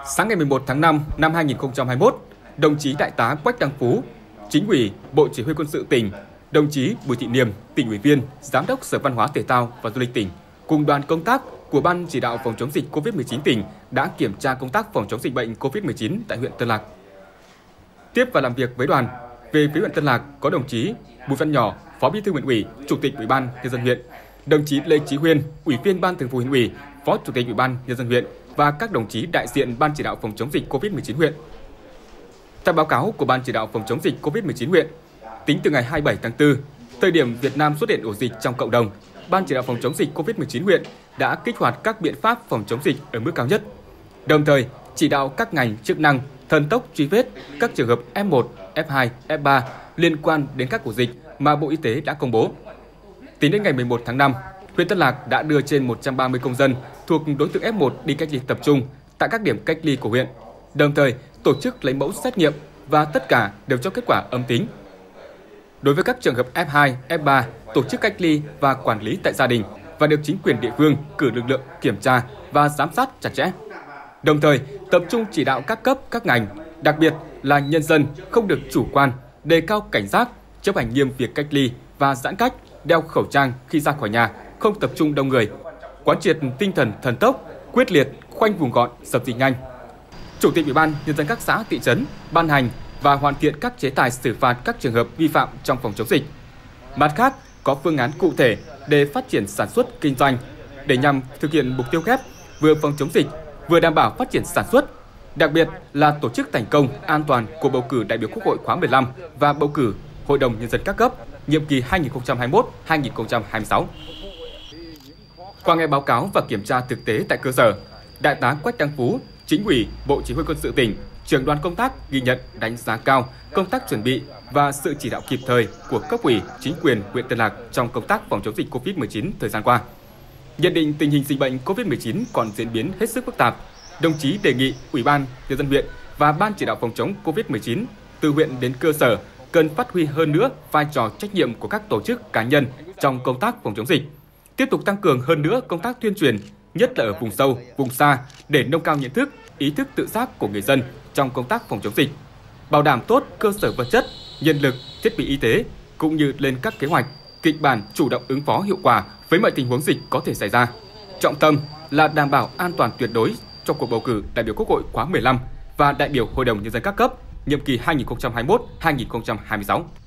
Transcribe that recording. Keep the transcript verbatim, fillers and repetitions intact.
Sáng ngày mười một tháng năm năm hai nghìn không trăm hai mươi mốt, đồng chí Đại tá Quách Đăng Phú, Chính ủy, Bộ Chỉ huy Quân sự tỉnh, đồng chí Bùi Thị Niềm, Tỉnh ủy viên, Giám đốc Sở Văn hóa Thể thao và Du lịch tỉnh, cùng đoàn công tác của Ban chỉ đạo phòng chống dịch Covid mười chín tỉnh đã kiểm tra công tác phòng chống dịch bệnh Covid mười chín tại huyện Tân Lạc. Tiếp và làm việc với đoàn, về phía huyện Tân Lạc có đồng chí Bùi Văn Nhỏ, Phó Bí thư Huyện ủy, Chủ tịch Ủy ban Nhân dân huyện, đồng chí Lê Chí Huyên, Ủy viên Ban Thường vụ Huyện ủy, Phó Chủ tịch Ủy ban Nhân dân huyện và các đồng chí đại diện Ban chỉ đạo phòng chống dịch Covid mười chín huyện. Theo báo cáo của Ban chỉ đạo phòng chống dịch Covid mười chín huyện, tính từ ngày hai mươi bảy tháng tư, thời điểm Việt Nam xuất hiện ổ dịch trong cộng đồng, Ban chỉ đạo phòng chống dịch Covid mười chín huyện đã kích hoạt các biện pháp phòng chống dịch ở mức cao nhất. Đồng thời, chỉ đạo các ngành chức năng thần tốc truy vết các trường hợp F một, F hai, F ba liên quan đến các ổ dịch mà Bộ Y tế đã công bố. Tính đến ngày mười một tháng năm, huyện Tân Lạc đã đưa trên một trăm ba mươi công dân thuộc đối tượng F một đi cách ly tập trung tại các điểm cách ly của huyện, đồng thời tổ chức lấy mẫu xét nghiệm và tất cả đều cho kết quả âm tính. Đối với các trường hợp F hai, F ba, tổ chức cách ly và quản lý tại gia đình và được chính quyền địa phương cử lực lượng kiểm tra và giám sát chặt chẽ. Đồng thời, tập trung chỉ đạo các cấp, các ngành, đặc biệt là nhân dân không được chủ quan, đề cao cảnh giác, chấp hành nghiêm việc cách ly và giãn cách, đeo khẩu trang khi ra khỏi nhà, không tập trung đông người, quán triệt tinh thần thần tốc, quyết liệt, khoanh vùng gọn, dập dịch nhanh. Chủ tịch Ủy ban Nhân dân các xã, thị trấn ban hành và hoàn thiện các chế tài xử phạt các trường hợp vi phạm trong phòng chống dịch. Mặt khác, có phương án cụ thể để phát triển sản xuất kinh doanh để nhằm thực hiện mục tiêu kép vừa phòng chống dịch, vừa đảm bảo phát triển sản xuất, đặc biệt là tổ chức thành công an toàn cuộc bầu cử đại biểu Quốc hội khóa mười lăm và bầu cử Hội đồng Nhân dân các cấp nhiệm kỳ hai nghìn không trăm hai mươi mốt đến hai nghìn không trăm hai mươi sáu. Qua nghe báo cáo và kiểm tra thực tế tại cơ sở, Đại tá Quách Đăng Phú, Chính ủy, Bộ Chỉ huy Quân sự tỉnh, trưởng đoàn công tác ghi nhận đánh giá cao công tác chuẩn bị và sự chỉ đạo kịp thời của cấp ủy, chính quyền huyện Tân Lạc trong công tác phòng chống dịch Covid mười chín thời gian qua. Nhận định tình hình dịch bệnh Covid mười chín còn diễn biến hết sức phức tạp, đồng chí đề nghị Ủy ban Nhân dân huyện và Ban chỉ đạo phòng chống Covid mười chín từ huyện đến cơ sở cần phát huy hơn nữa vai trò trách nhiệm của các tổ chức cá nhân trong công tác phòng chống dịch, tiếp tục tăng cường hơn nữa công tác tuyên truyền, nhất là ở vùng sâu, vùng xa để nâng cao nhận thức, ý thức tự giác của người dân trong công tác phòng chống dịch, bảo đảm tốt cơ sở vật chất, nhân lực, thiết bị y tế cũng như lên các kế hoạch, kịch bản chủ động ứng phó hiệu quả với mọi tình huống dịch có thể xảy ra. Trọng tâm là đảm bảo an toàn tuyệt đối trong cuộc bầu cử đại biểu Quốc hội khóa mười lăm và đại biểu Hội đồng Nhân dân các cấp nhiệm kỳ hai nghìn không trăm hai mươi mốt đến hai nghìn không trăm hai mươi sáu.